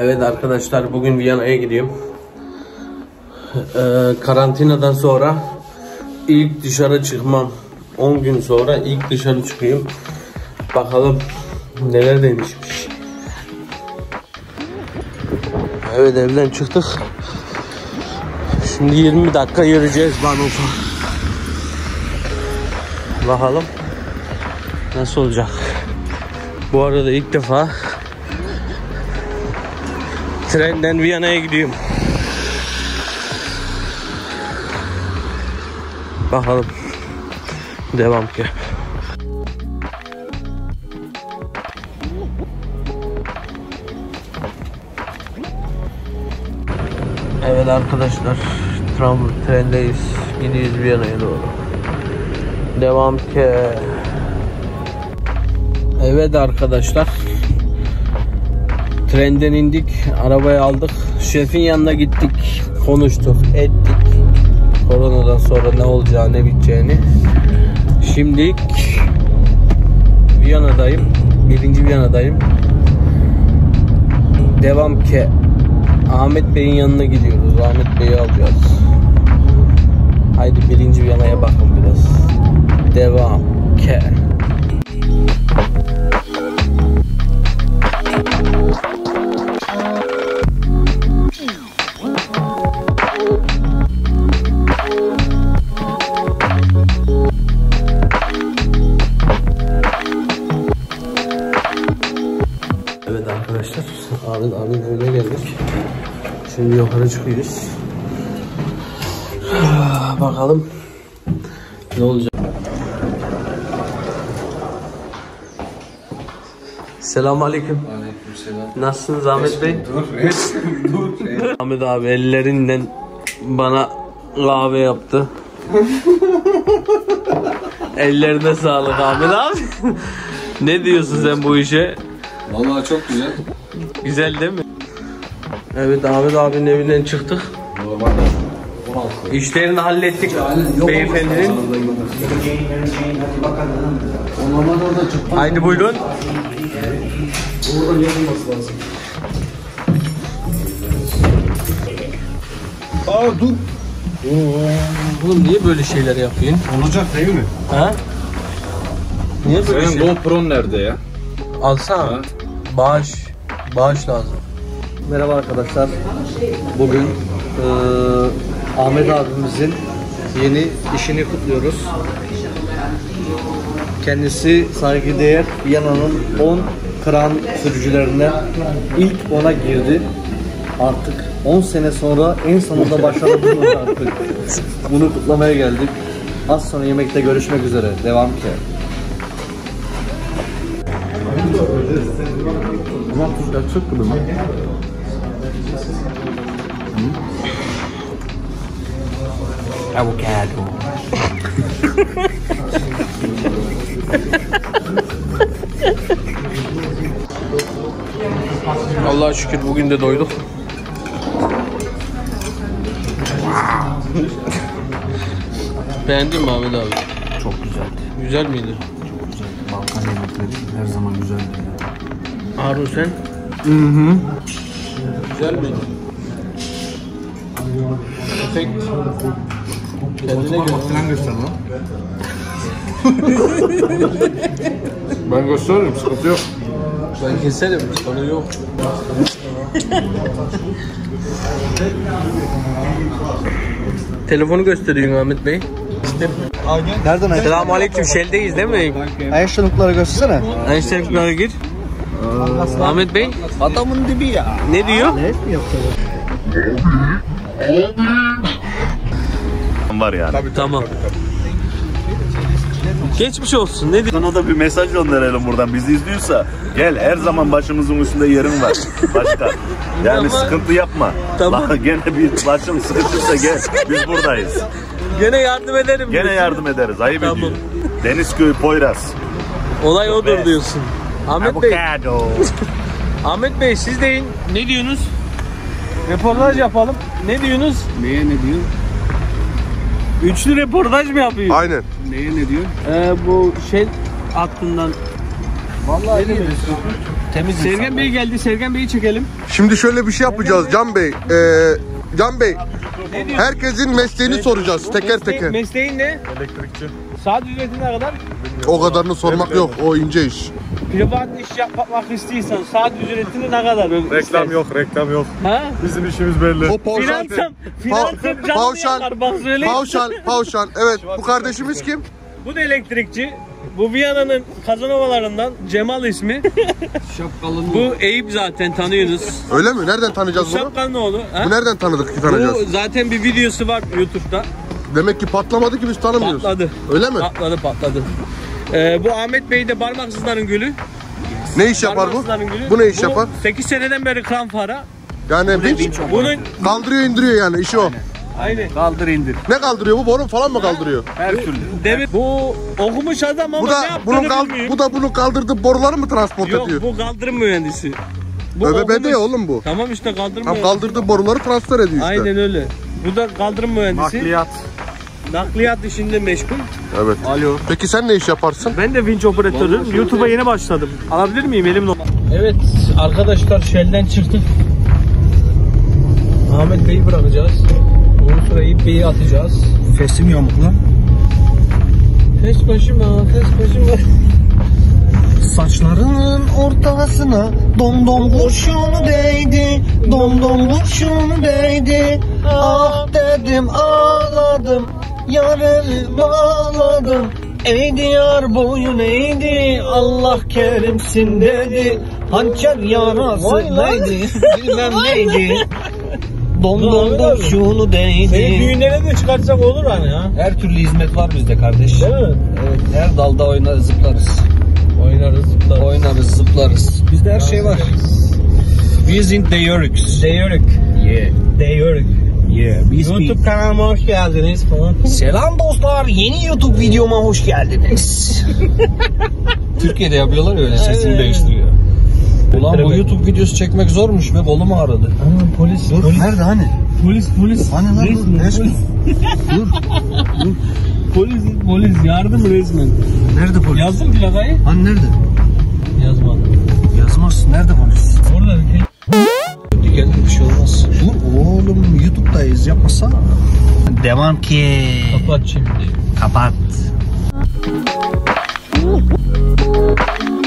Evet arkadaşlar, bugün Viyana'ya gidiyorum. Karantinadan sonra ilk dışarı çıkmam. 10 gün sonra ilk dışarı çıkayım. Bakalım neler demişmiş. Evet, evden çıktık. Şimdi 20 dakika yürüyeceğiz Banof'a. Bakalım nasıl olacak. Bu arada ilk defa trenden Viyana'ya gidiyorum. Bakalım. Devam ki. Evet arkadaşlar, trendeyiz. Gidiyoruz Viyana'ya doğru. Devam ki. Evet arkadaşlar, trenden indik, arabayı aldık, şefin yanına gittik, konuştuk, ettik. Koronadan sonra ne olacağı, ne biteceğini. Şimdilik Viyana'dayım, 1. Viyana'dayım. Devam ki. Ahmet Bey'in yanına gidiyoruz. Ahmet Bey'i alacağız. Haydi 1. Viyana'ya bakın biraz. Devam ki. Evet arkadaşlar, Ahmet Bey'e geldik. Şimdi yukarı çıkıyoruz. Bakalım ne olacak. Selamünaleyküm. Aleykümselam. Nasılsınız Ahmet Bey? Dur. Ahmet abi ellerinden bana kahve yaptı. Ellerine sağlık Ahmet abi. Ne diyorsun sen bu işe? Vallahi çok güzel. Güzel değil mi? Evet, Ahmet abinin evinden çıktık. Normalde 16. İşlerini hallettik beyefendinin. Normalde orada çıkmaz. Haydi buyurun. Oradan yazılması lazım. Dur. Oğlum niye böyle şeyler yapıyorsun? Olacak değil mi? Ha? Niye böyle Senin şey? GoPro'n nerede ya? Alsana. Ha? Bağış lazım. Merhaba arkadaşlar. Bugün Ahmet abimizin yeni işini kutluyoruz. Kendisi saygıdeğer Viyana'nın 10 kran sürücülerinden ilk 10'a girdi. Artık 10 sene sonra en sonunda başarıldı artık. Bunu kutlamaya geldik. Az sonra yemekte görüşmek üzere. Devam ki. Ama tuzlar çok gibi mi? Avokado. Allah'a şükür bugün de doyduk. Beğendin mi Ahmet abi? Çok güzeldi. Güzel miydi? Çok güzeldi. Balkan yemekleri her zaman güzeldi. Harun sen? Güzel miydi? Efekt. Kendine göre. Sen göster lan. Ben gösteririm, sıkıntı yok. Ben keserim, sorun yok. Telefonu gösteriyorsun Ahmet Bey. Nereden ayı? Selamünaleyküm, Shell'deyiz değil mi? Ayşenukları göstersene. Einstein'lara gir. Ahmet Bey Adamın dibi ya. ne diyor? Ne mi yapıyor? Var yani. Tamam. Geçmiş olsun. Ne diyor? Sana da bir mesaj gönderelim buradan. Bizi izliyorsa gel, her zaman başımızın üstünde yerin var. Başka. Yani Tamam. sıkıntı yapma. Tamam. Gene bir başım sıkıntıysa gel. Biz buradayız. Gene yardım ederim. Gene diyorsun. yardım ederiz. Ayıp Tamam. ediyor. Denizköy, Poyraz. Olay odur Evet. diyorsun. Ahmet Bey. Avokado. Ahmet Bey siz deyin. Ne diyorsunuz? Reportaj yapalım. Ne diyorsunuz? Neye ne diyor? Üçlü reportaj mı yapıyor? Aynen. Neye ne diyor? Bu şey hattından Vallahi iyi. Temiz Sergen Bey geldi. Sergen Bey'i çekelim. Şimdi şöyle bir şey yapacağız Can Bey. Can Bey, herkesin mesleğini soracağız teker teker. Mesleğin ne? Elektrikçi. Saat ücreti ne kadar? O kadarını sormak yok, o ince iş. Privat iş yapmak istiyorsan saat ücretini ne kadar? Reklam yok, reklam yok. Ha? Bizim işimiz belli. O pauşan, Finansım canlı yakar bak söyleyeyim. pauşan. Evet, bu kardeşimiz kim? Bu da elektrikçi. Bu Viyana'nın Kazanovalarından Cemal ismi. Bu Eyüp zaten tanıyorsunuz. Öyle mi? Nereden tanıyacağız bunu? Şapkanın oğlu. Ha? Bu nereden tanıdık ki tanıyacağız? Bu zaten bir videosu var YouTube'da. Demek ki patlamadı ki biz tanımıyoruz. Patladı. Öyle mi? Patladı. Bu Ahmet Bey de parmaksızların gülü. Ne iş yapar bu? Parmaksızların gülü. Bu ne iş yapar? 8 seneden beri kran fara. Yani vinç Bunun kaldırıyor indiriyor yani işi o. aynı. Kaldır indir. Ne kaldırıyor bu? Boru falan mı kaldırıyor? Her türlü. Demir bu okumuş adam ama Bu ne da yaptığını bilmiyor. bu da bunu kaldırdığı boruları mı transport Yok ediyor? bu kaldırım mühendisi. Bu ÖBB'de okumuş- ya oğlum bu. Tamam işte kaldırım Tam mühendisi. kaldırdığı boruları transfer ediyor işte. Aynen öyle. Bu da kaldırım mühendisi. Nakliyat. Nakliyat işinde meşgul. Evet. Alo. Peki sen ne iş yaparsın? Ben de vinç operatörüyüm. YouTube'a yeni başladım. Alabilir miyim elimle? Evet arkadaşlar Shell'den çıktık. Ahmet Bey'i bırakacağız. Ondan sonra Eyüp Bey'i atacağız. Fesim yamuk lan. Fes başıma. Saçlarının ortasına dom kurşun değdi. Dom kurşun değdi. Ah dedim ağladım. Yarını bağladım. Ey diyar boyun eğdi. Allah kerimsin dedi. Hançer yarası neydi? Bilmem neydi. Dom kurşunu Seni değdi. düğünlere de çıkartsak olur hani ha. Her türlü hizmet var bizde kardeş. Değil mi? Evet, her dalda oynarız, zıplarız. Oynarız. Zıplarız. Bizde her şey var. Biz in the Yörük. Değiyoruz. YouTube kanalıma hoş geldiniz falan. Selam dostlar, yeni YouTube videoma hoş geldiniz. Türkiye'de yapıyorlar öyle, sesini değiştiriyor. Ulan bu YouTube videosu çekmek zormuş ve kolum ağrıdı. Ana polis. Dur, nerede hani? Polis. Hani lan Resmen, dur, resmen. Polis yardım resmen. Nerede polis? Yazdın plakayı? Hani nerede? Yazmadım. Yazmaz. Nerede polis? Orada Gel bir şey olmaz. Dur oğlum, YouTube'dayız, yapmasana. Devam ki. kapat şimdi. Kapat.